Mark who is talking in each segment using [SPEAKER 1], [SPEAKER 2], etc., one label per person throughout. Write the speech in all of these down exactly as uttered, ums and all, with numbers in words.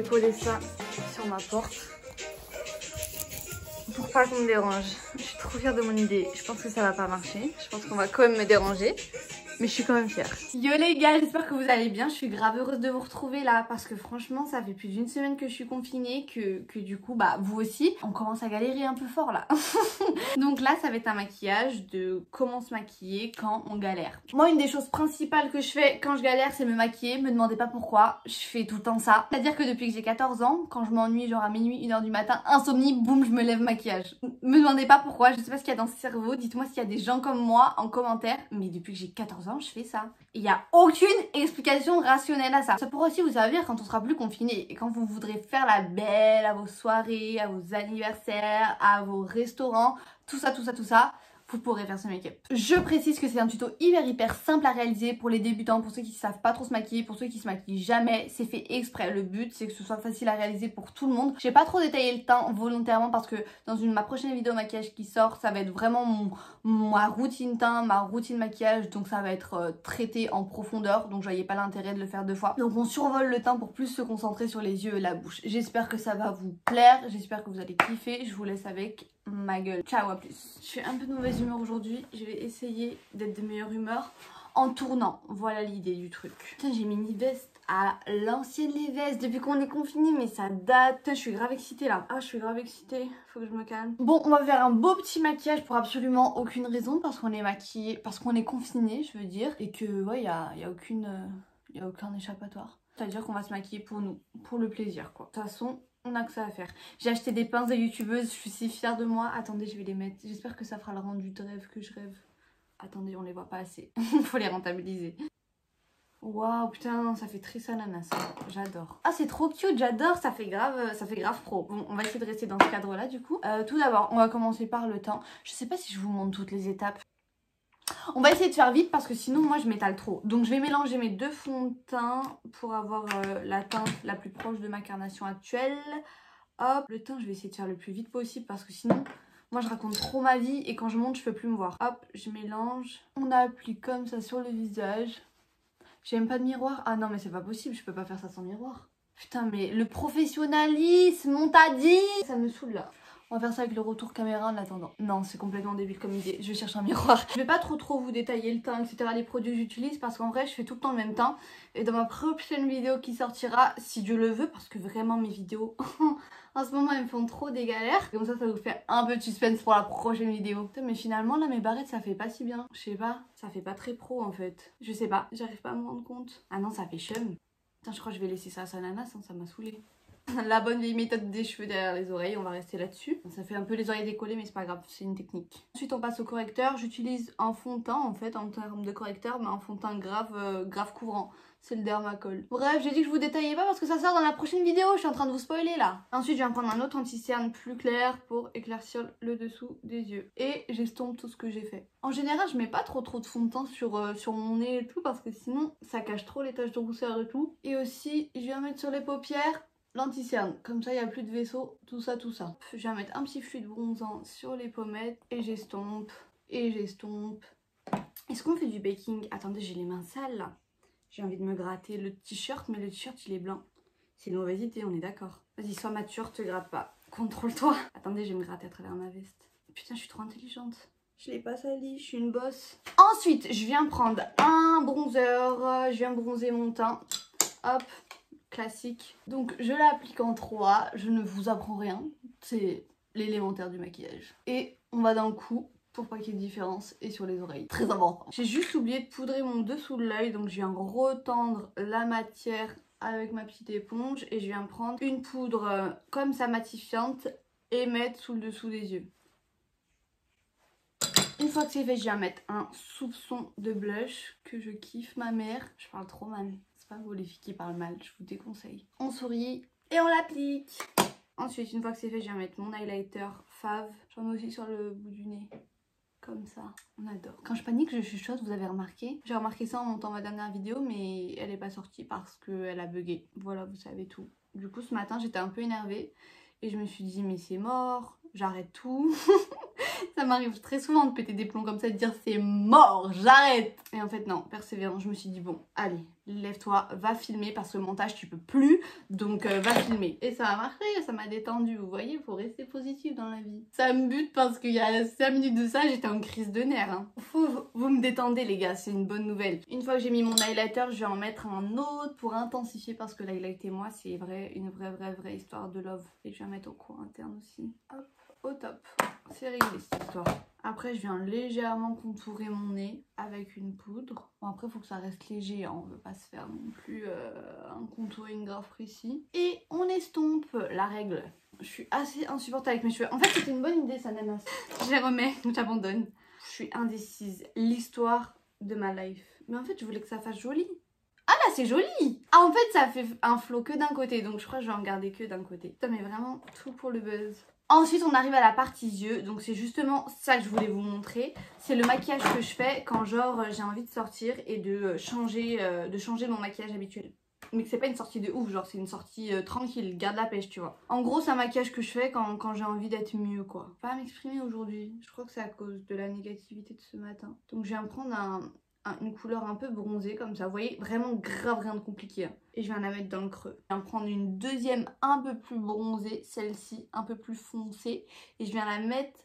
[SPEAKER 1] coller ça sur ma porte. Pour pas qu'on me dérange. Je suis trop fière de mon idée. Je pense que ça va pas marcher. Je pense qu'on va quand même me déranger. Mais je suis quand même fière. Yo les gars, j'espère que vous allez bien. Je suis grave heureuse de vous retrouver là. Parce que franchement, ça fait plus d'une semaine que je suis confinée. Que, que du coup, bah vous aussi, on commence à galérer un peu fort là. Donc là, ça va être un maquillage de comment se maquiller quand on galère. Moi, une des choses principales que je fais quand je galère, c'est me maquiller. Me demandez pas pourquoi. Je fais tout le temps ça. C'est-à-dire que depuis que j'ai quatorze ans, quand je m'ennuie genre à minuit, une heure du matin, insomnie, boum, je me lève maquillage. Me demandez pas pourquoi. Je sais pas ce qu'il y a dans ce cerveau. Dites-moi s'il y a des gens comme moi en commentaire. Mais depuis que j'ai quatorze ans, je fais ça. Il n'y a aucune explication rationnelle à ça. Ça pourra aussi vous servir quand on sera plus confiné et quand vous voudrez faire la belle à vos soirées, à vos anniversaires, à vos restaurants, tout ça, tout ça, tout ça. Vous pourrez faire ce make-up. Je précise que c'est un tuto hyper hyper simple à réaliser pour les débutants, pour ceux qui savent pas trop se maquiller, pour ceux qui se maquillent jamais. C'est fait exprès. Le but c'est que ce soit facile à réaliser pour tout le monde. J'ai pas trop détaillé le teint volontairement parce que dans une ma prochaine vidéo maquillage qui sort, ça va être vraiment mon, ma routine teint, ma routine maquillage. Donc ça va être euh, traité en profondeur. Donc je voyais pas l'intérêt de le faire deux fois. Donc on survole le teint pour plus se concentrer sur les yeux et la bouche. J'espère que ça va vous plaire. J'espère que vous allez kiffer. Je vous laisse avec ma gueule. Ciao, à plus. Je suis un peu de mauvaise humeur aujourd'hui. Je vais essayer d'être de meilleure humeur en tournant. Voilà l'idée du truc. Putain, j'ai mis une veste à l'ancienne les vestes depuis qu'on est confiné, mais ça date. Putain, je suis grave excitée là. Ah, je suis grave excitée. Faut que je me calme. Bon, on va faire un beau petit maquillage pour absolument aucune raison, parce qu'on est maquillé, parce qu'on est confiné, je veux dire, et que ouais, il y a, y a aucune, euh, y a aucun échappatoire. C'est-à-dire qu'on va se maquiller pour nous, pour le plaisir quoi. De toute façon, on a que ça à faire. J'ai acheté des pinces de youtubeuse, je suis si fière de moi. Attendez, je vais les mettre. J'espère que ça fera le rendu de rêve que je rêve. Attendez, on les voit pas assez. Faut les rentabiliser. Waouh, putain, ça fait très ananas. J'adore. Ah, c'est trop cute, j'adore. Ça fait grave, ça fait grave pro. Bon, on va essayer de rester dans ce cadre-là du coup. Euh, tout d'abord, on va commencer par le teint. Je sais pas si je vous montre toutes les étapes. On va essayer de faire vite parce que sinon moi je m'étale trop. Donc je vais mélanger mes deux fonds de teint pour avoir euh, la teinte la plus proche de ma carnation actuelle. Hop, le teint je vais essayer de faire le plus vite possible parce que sinon moi je raconte trop ma vie et quand je monte je peux plus me voir. Hop, je mélange. On applique comme ça sur le visage. J'ai même pas de miroir. Ah non mais c'est pas possible, je peux pas faire ça sans miroir. Putain mais le professionnalisme, on t'a dit. Ça me saoule là. On va faire ça avec le retour caméra en attendant. Non, c'est complètement débile comme idée. Je cherche un miroir. Je vais pas trop trop vous détailler le teint, et cetera. Les produits que j'utilise parce qu'en vrai, je fais tout le temps le même teint. Et dans ma prochaine vidéo qui sortira, si Dieu le veut, parce que vraiment mes vidéos en ce moment elles me font trop des galères. Comme ça, ça vous fait un peu de suspense pour la prochaine vidéo. Putain, mais finalement là, mes barrettes ça fait pas si bien. Je sais pas, ça fait pas très pro en fait. Je sais pas, j'arrive pas à me rendre compte. Ah non, ça fait chum. Putain, je crois que je vais laisser ça à sa nanas, hein, ça m'a saoulée. La bonne vieille méthode des cheveux derrière les oreilles, on va rester là-dessus. Ça fait un peu les oreilles décollées mais c'est pas grave, c'est une technique. Ensuite on passe au correcteur, j'utilise un fond de teint en fait en termes de correcteur, mais un fond de teint grave, euh, grave couvrant. C'est le Dermacol. Bref, j'ai dit que je vous détaillais pas parce que ça sort dans la prochaine vidéo, je suis en train de vous spoiler là. Ensuite je viens prendre un autre anti-cerne plus clair pour éclaircir le dessous des yeux. Et j'estompe tout ce que j'ai fait. En général je mets pas trop trop de fond de teint sur, euh, sur mon nez et tout parce que sinon ça cache trop les taches de rousseur et tout. Et aussi je viens mettre sur les paupières l'anti-cerne, comme ça il n'y a plus de vaisseau, tout ça, tout ça. Je viens mettre un petit fluide bronzant sur les pommettes et j'estompe, et j'estompe. Est-ce qu'on fait du baking? Attendez, j'ai les mains sales là. J'ai envie de me gratter le t-shirt, mais le t-shirt il est blanc. C'est une mauvaise idée, on est d'accord. Vas-y, sois mature, te gratte pas. Contrôle-toi. Attendez, je vais me gratter à travers ma veste. Putain, je suis trop intelligente. Je l'ai pas sali, je suis une bosse. Ensuite, je viens prendre un bronzer, je viens bronzer mon teint. Hop. Classique. Donc je l'applique en trois, je ne vous apprends rien, c'est l'élémentaire du maquillage. Et on va d'un coup pour pas qu'il y ait de différence et sur les oreilles. Très important. J'ai juste oublié de poudrer mon dessous de l'œil, donc je viens retendre la matière avec ma petite éponge et je viens prendre une poudre comme ça matifiante et mettre sous le dessous des yeux. Une fois que c'est fait, je viens mettre un soupçon de blush que je kiffe ma mère. Je parle trop mal. Pas vous les filles qui parlent mal, je vous déconseille. On sourit et on l'applique. Ensuite, une fois que c'est fait, je viens mettre mon highlighter fave. J'en mets aussi sur le bout du nez. Comme ça, on adore. Quand je panique, je chuchote, vous avez remarqué. J'ai remarqué ça en montant ma dernière vidéo, mais elle n'est pas sortie parce qu'elle a bugué. Voilà, vous savez tout. Du coup, ce matin, j'étais un peu énervée. Et je me suis dit, mais c'est mort, j'arrête tout. Ça m'arrive très souvent de péter des plombs comme ça, de dire c'est mort, j'arrête. Et en fait non, persévérant, je me suis dit bon, allez, lève-toi, va filmer parce que le montage tu peux plus, donc euh, va filmer. Et ça a marché, ça m'a détendu, vous voyez, faut rester positif dans la vie. Ça me bute parce qu'il y a cinq minutes de ça, j'étais en crise de nerfs. Hein. Faut, vous me détendez les gars, c'est une bonne nouvelle. Une fois que j'ai mis mon highlighter, je vais en mettre un autre pour intensifier parce que l'highlight et moi, c'est vrai, une vraie, vraie, vraie histoire de love. Et je vais mettre au coin interne aussi. Hop, au top. C'est réglé cette histoire. Après, je viens légèrement contourer mon nez avec une poudre. Bon, après, il faut que ça reste léger, hein. On ne veut pas se faire non plus euh, un contouring grave précis. Et on estompe la règle. Je suis assez insupportable avec mes cheveux. En fait, c'était une bonne idée, ça, nanas. Je les remets, j'abandonne. Je suis indécise. L'histoire de ma life. Mais en fait, je voulais que ça fasse joli. Ah là, c'est joli! Ah, en fait, ça fait un flow que d'un côté. Donc, je crois que je vais en garder que d'un côté. Putain, mais vraiment, tout pour le buzz. Ensuite, on arrive à la partie yeux. Donc, c'est justement ça que je voulais vous montrer. C'est le maquillage que je fais quand, genre, j'ai envie de sortir et de changer, euh, de changer mon maquillage habituel. Mais que c'est pas une sortie de ouf, genre, c'est une sortie euh, tranquille, garde la pêche, tu vois. En gros, c'est un maquillage que je fais quand, quand j'ai envie d'être mieux, quoi. Pas à m'exprimer aujourd'hui. Je crois que c'est à cause de la négativité de ce matin. Donc, je viens prendre un... une couleur un peu bronzée comme ça, vous voyez, vraiment grave rien de compliqué hein. Et je viens la mettre dans le creux. Je viens prendre une deuxième un peu plus bronzée, celle-ci un peu plus foncée, et je viens la mettre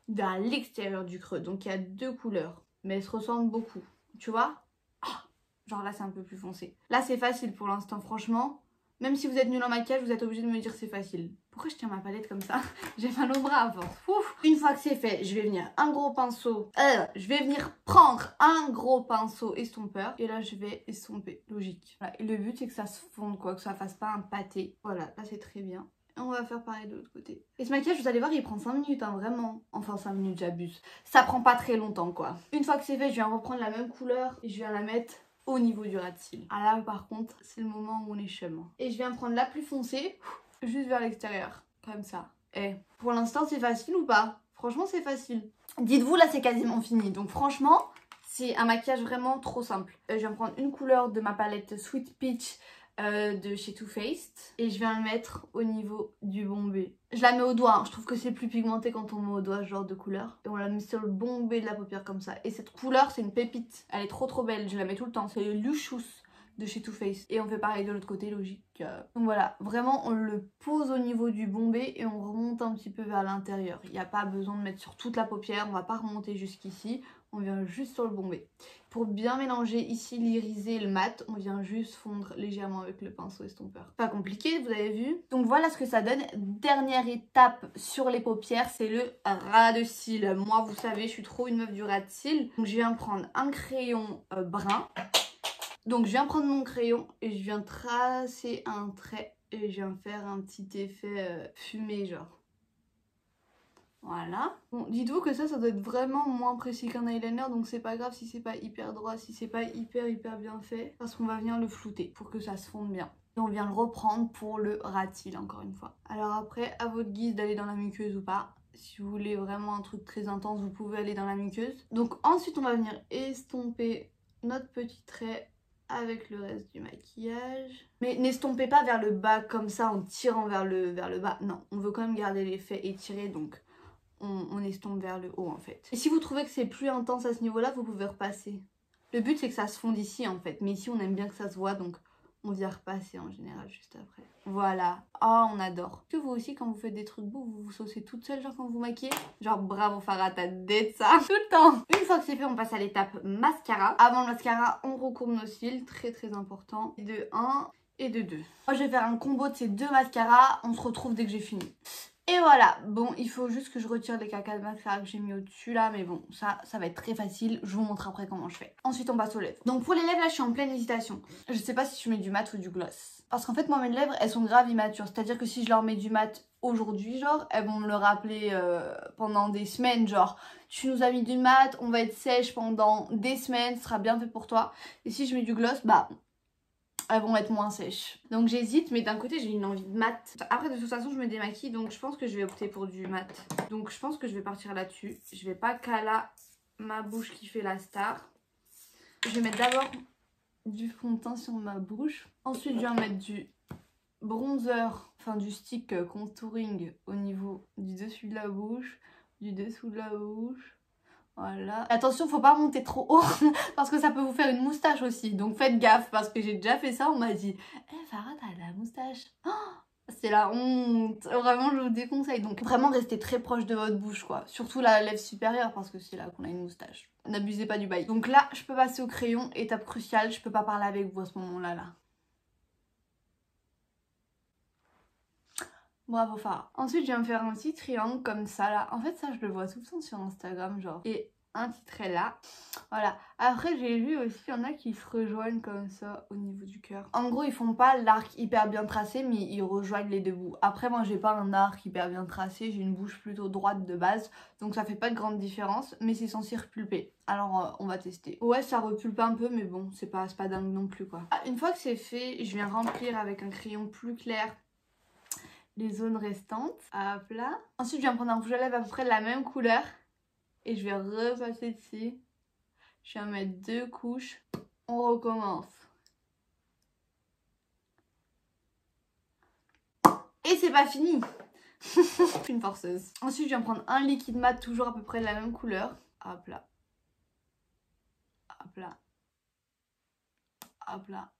[SPEAKER 1] à l'extérieur du creux. Donc il y a deux couleurs mais elles se ressemblent beaucoup, tu vois. Ah, genre là c'est un peu plus foncé, là c'est facile pour l'instant franchement. Même si vous êtes nul en maquillage, vous êtes obligé de me dire c'est facile. Pourquoi je tiens ma palette comme ça? J'ai mal au bras à force. Ouf. Une fois que c'est fait, je vais venir un gros pinceau. Euh, je vais venir prendre un gros pinceau estompeur. Et là, je vais estomper. Logique. Voilà. Et le but, c'est que ça se fonde, quoi. Que ça fasse pas un pâté. Voilà, là, c'est très bien. Et on va faire pareil de l'autre côté. Et ce maquillage, vous allez voir, il prend cinq minutes, hein, vraiment. Enfin, cinq minutes, j'abuse. Ça prend pas très longtemps, quoi. Une fois que c'est fait, je viens reprendre la même couleur. Et je viens la mettre au niveau du ras de cils. Ah là par contre c'est le moment où on est chum. Et je viens prendre la plus foncée, juste vers l'extérieur, comme ça. Et pour l'instant c'est facile ou pas? Franchement c'est facile. Dites-vous là c'est quasiment fini. Donc franchement c'est un maquillage vraiment trop simple. Euh, je viens prendre une couleur de ma palette Sweet Peach euh, de chez Too Faced. Et je viens le mettre au niveau du bombé. Je la mets au doigt, hein. Je trouve que c'est plus pigmenté quand on met au doigt ce genre de couleur. Et on la met sur le bombé de la paupière comme ça. Et cette couleur c'est une pépite, elle est trop trop belle, je la mets tout le temps. C'est le Lushous de chez Too Faced. Et on fait pareil de l'autre côté, logique. Donc voilà, vraiment on le pose au niveau du bombé et on remonte un petit peu vers l'intérieur. Il n'y a pas besoin de mettre sur toute la paupière, on va pas remonter jusqu'ici. On vient juste sur le bombé. Pour bien mélanger ici l'irisé et le mat, on vient juste fondre légèrement avec le pinceau estompeur. Pas compliqué, vous avez vu. Donc voilà ce que ça donne. Dernière étape sur les paupières, c'est le ras de cils. Moi, vous savez, je suis trop une meuf du ras de cils. Donc je viens prendre un crayon euh, brun. Donc je viens prendre mon crayon et je viens tracer un trait. Et je viens faire un petit effet euh, fumé genre. Voilà. Bon, dites-vous que ça, ça doit être vraiment moins précis qu'un eyeliner, donc c'est pas grave si c'est pas hyper droit, si c'est pas hyper hyper bien fait, parce qu'on va venir le flouter pour que ça se fonde bien. Et on vient le reprendre pour le ras de cils encore une fois. Alors après, à votre guise d'aller dans la muqueuse ou pas. Si vous voulez vraiment un truc très intense, vous pouvez aller dans la muqueuse. Donc ensuite, on va venir estomper notre petit trait avec le reste du maquillage. Mais n'estompez pas vers le bas comme ça en tirant vers le, vers le bas. Non, on veut quand même garder l'effet étiré, donc on, on estompe vers le haut en fait. Et si vous trouvez que c'est plus intense à ce niveau-là, vous pouvez repasser. Le but c'est que ça se fonde ici en fait. Mais ici on aime bien que ça se voit, donc on vient repasser en général juste après. Voilà. Oh, on adore. Est-ce que vous aussi, quand vous faites des trucs beaux, vous vous saucez toute seule, genre quand vous maquillez? Genre bravo Farah, t'as d'être ça tout le temps. Une fois que c'est fait, on passe à l'étape mascara. Avant le mascara, on recourbe nos cils, très très important. De un et de deux. Moi, je vais faire un combo de ces deux mascaras. On se retrouve dès que j'ai fini. Et voilà, bon, il faut juste que je retire les cacas de mascara que j'ai mis au-dessus là, mais bon, ça, ça va être très facile. Je vous montre après comment je fais. Ensuite, on passe aux lèvres. Donc pour les lèvres, là, je suis en pleine hésitation. Je sais pas si je mets du mat ou du gloss. Parce qu'en fait, moi, mes lèvres, elles sont grave immatures. C'est-à-dire que si je leur mets du mat aujourd'hui, genre, elles vont me le rappeler euh, pendant des semaines. Genre, tu nous as mis du mat, on va être sèche pendant des semaines, ce sera bien fait pour toi. Et si je mets du gloss, bah... elles vont être moins sèches. Donc j'hésite, mais d'un côté j'ai une envie de mat. Après de toute façon je me démaquille, donc je pense que je vais opter pour du mat. Donc je pense que je vais partir là-dessus. Je vais pas caler ma bouche qui fait la star. Je vais mettre d'abord du fond de teint sur ma bouche. Ensuite je vais mettre du bronzer, enfin du stick contouring au niveau du dessus de la bouche, du dessous de la bouche, Voilà. Attention, faut pas monter trop haut parce que ça peut vous faire une moustache aussi. Donc faites gaffe parce que j'ai déjà fait ça. On m'a dit « Eh hey, Farah, t'as de la moustache oh !» C'est la honte. Vraiment, je vous déconseille. Donc vraiment, restez très proche de votre bouche, quoi. Surtout la lèvre supérieure parce que c'est là qu'on a une moustache. N'abusez pas du bail. Donc là, je peux passer au crayon. Étape cruciale, je peux pas parler avec vous à ce moment-là, là. Bravo Farah. Ensuite, je viens me faire un petit triangle comme ça là. En fait, ça, je le vois tout le temps sur Instagram, genre. Et un petit trait là. Voilà. Après, j'ai vu aussi, il y en a qui se rejoignent comme ça au niveau du cœur. En gros, ils font pas l'arc hyper bien tracé, mais ils rejoignent les deux bouts. Après, moi, j'ai pas un arc hyper bien tracé. J'ai une bouche plutôt droite de base. Donc, ça fait pas de grande différence, mais c'est censé repulper. Alors, euh, on va tester. Ouais, ça repulpe un peu, mais bon, c'est pas, pas dingue non plus, quoi. Ah, une fois que c'est fait, je viens remplir avec un crayon plus clair les zones restantes. Hop là. Ensuite, je viens prendre un rouge à lèvres à peu près de la même couleur. Et je vais repasser dessus. Je viens mettre deux couches. On recommence. Et c'est pas fini. Je suis une forceuse. Ensuite, je viens prendre un liquide mat toujours à peu près de la même couleur. Hop là. Hop là. Hop là.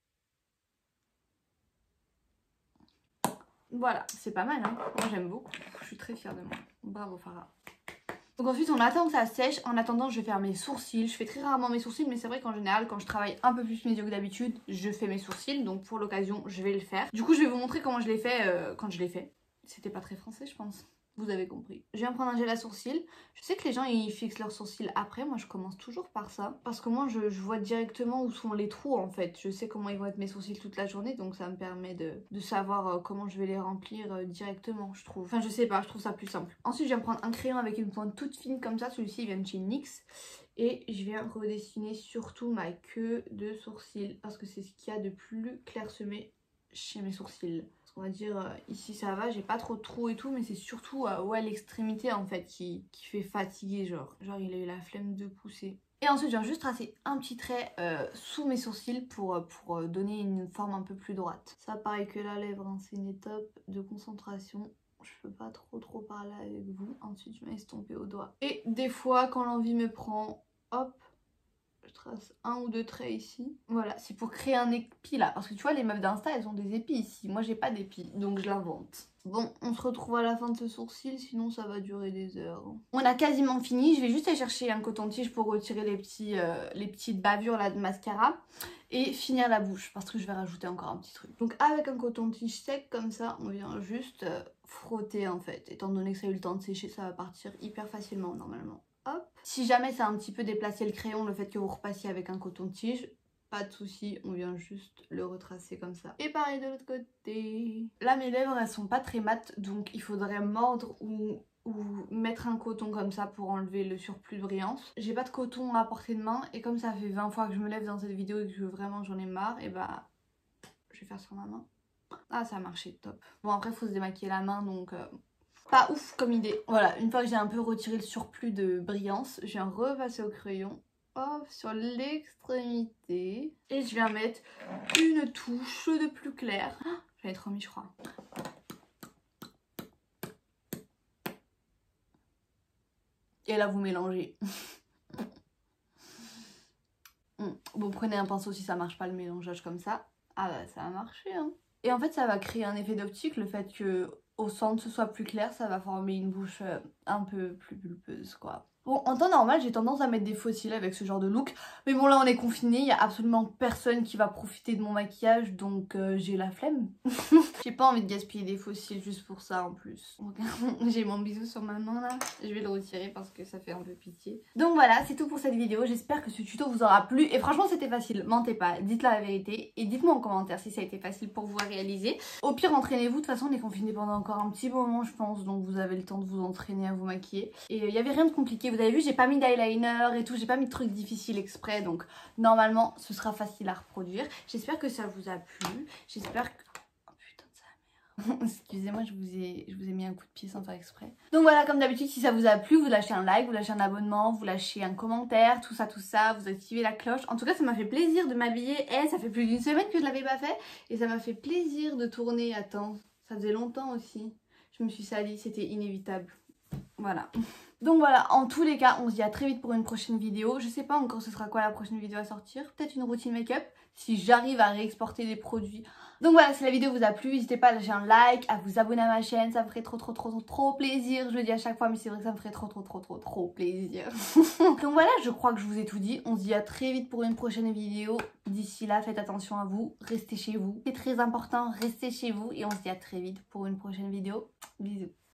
[SPEAKER 1] Voilà, c'est pas mal, hein. Moi j'aime beaucoup. Je suis très fière de moi. Bravo Farah. Donc ensuite on attend que ça sèche. En attendant, je vais faire mes sourcils. Je fais très rarement mes sourcils, mais c'est vrai qu'en général quand je travaille un peu plus mes yeux que d'habitude, je fais mes sourcils. Donc pour l'occasion, je vais le faire. Du coup, je vais vous montrer comment je l'ai fait euh, quand je l'ai fait. C'était pas très français, je pense. Vous avez compris. Je viens prendre un gel à sourcils. Je sais que les gens ils fixent leurs sourcils après. Moi je commence toujours par ça. Parce que moi je, je vois directement où sont les trous en fait. Je sais comment ils vont être mes sourcils toute la journée. Donc ça me permet de, de savoir euh, comment je vais les remplir euh, directement, je trouve. Enfin je sais pas, je trouve ça plus simple. Ensuite je viens prendre un crayon avec une pointe toute fine comme ça. Celui-ci il vient de chez N Y X. Et je viens redessiner surtout ma queue de sourcils. Parce que c'est ce qu'il y a de plus clairsemé chez mes sourcils. On va dire euh, ici ça va, j'ai pas trop de trous et tout, mais c'est surtout euh, ouais, l'extrémité en fait qui, qui fait fatiguer, genre. Genre il a eu la flemme de pousser. Et ensuite je viens juste tracer un petit trait euh, sous mes sourcils pour, pour euh, donner une forme un peu plus droite. Ça pareil que la lèvre, hein, c'est une étape de concentration. Je peux pas trop trop parler avec vous. Ensuite je vais estomper au doigt. Et des fois quand l'envie me prend, hop, je trace un ou deux traits ici. Voilà, c'est pour créer un épi là. Parce que tu vois, les meufs d'Insta, elles ont des épis ici. Moi, j'ai pas d'épis, donc je l'invente. Bon, on se retrouve à la fin de ce sourcil, sinon ça va durer des heures. On a quasiment fini. Je vais juste aller chercher un coton-tige pour retirer les, petits, euh, les petites bavures là de mascara. Et finir la bouche, parce que je vais rajouter encore un petit truc. Donc avec un coton-tige sec comme ça, on vient juste euh, frotter en fait. Étant donné que ça a eu le temps de sécher, ça va partir hyper facilement normalement. Hop. Si jamais ça a un petit peu déplacé le crayon, le fait que vous repassiez avec un coton-tige, pas de souci, on vient juste le retracer comme ça. Et pareil de l'autre côté. Là mes lèvres elles sont pas très mates, donc il faudrait mordre ou, ou mettre un coton comme ça pour enlever le surplus de brillance. J'ai pas de coton à portée de main et comme ça fait vingt fois que je me lève dans cette vidéo et que vraiment j'en ai marre, et bah je vais faire sur ma main. Ah ça a marché, top. Bon après faut se démaquiller la main donc... Euh... Pas ouf comme idée. Voilà, une fois que j'ai un peu retiré le surplus de brillance, je viens repasser au crayon, hop, sur l'extrémité. Et je viens mettre une touche de plus clair. Oh, j'en ai trop mis, je crois. Et là, vous mélangez. Bon, prenez un pinceau si ça marche pas le mélangeage comme ça. Ah bah, ça a marché, hein. Et en fait, ça va créer un effet d'optique, le fait que au centre ce soit plus clair, ça va former une bouche euh, un peu plus pulpeuse quoi. Bon, en temps normal, j'ai tendance à mettre des faux cils avec ce genre de look. Mais bon, là, on est confiné, il n'y a absolument personne qui va profiter de mon maquillage, donc euh, j'ai la flemme. J'ai pas envie de gaspiller des faux cils juste pour ça en plus. J'ai mon bisou sur ma main là, je vais le retirer parce que ça fait un peu pitié. Donc voilà, c'est tout pour cette vidéo. J'espère que ce tuto vous aura plu. Et franchement, c'était facile, mentez pas, dites-la la vérité. Et dites-moi en commentaire si ça a été facile pour vous à réaliser. Au pire, entraînez-vous, de toute façon, on est confiné pendant encore un petit moment, je pense. Donc vous avez le temps de vous entraîner à vous maquiller. Et il euh, n'y avait rien de compliqué. Vous avez vu, j'ai pas mis d'eyeliner et tout, j'ai pas mis de trucs difficiles exprès, donc normalement ce sera facile à reproduire. J'espère que ça vous a plu, j'espère que... Oh putain de sa mère. Excusez-moi, je vous ai je vous ai mis un coup de pied sans faire exprès. Donc voilà, comme d'habitude, si ça vous a plu, vous lâchez un like, vous lâchez un abonnement, vous lâchez un commentaire, tout ça, tout ça, vous activez la cloche. En tout cas, ça m'a fait plaisir de m'habiller. Eh, ça fait plus d'une semaine que je l'avais pas fait et ça m'a fait plaisir de tourner. Attends, ça faisait longtemps aussi. Je me suis salie, c'était inévitable. Voilà. Donc voilà, en tous les cas, on se dit à très vite pour une prochaine vidéo. Je sais pas encore ce sera quoi la prochaine vidéo à sortir. Peut-être une routine make-up, si j'arrive à réexporter des produits. Donc voilà, si la vidéo vous a plu, n'hésitez pas à lâcher un like, à vous abonner à ma chaîne. Ça me ferait trop trop trop trop trop plaisir. Je le dis à chaque fois, mais c'est vrai que ça me ferait trop trop trop trop trop plaisir. Donc voilà, je crois que je vous ai tout dit. On se dit à très vite pour une prochaine vidéo. D'ici là, faites attention à vous. Restez chez vous. C'est très important, restez chez vous. Et on se dit à très vite pour une prochaine vidéo. Bisous.